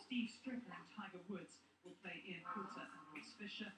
Steve Stricker and Tiger Woods will play Ian Poulter and Ross Fisher.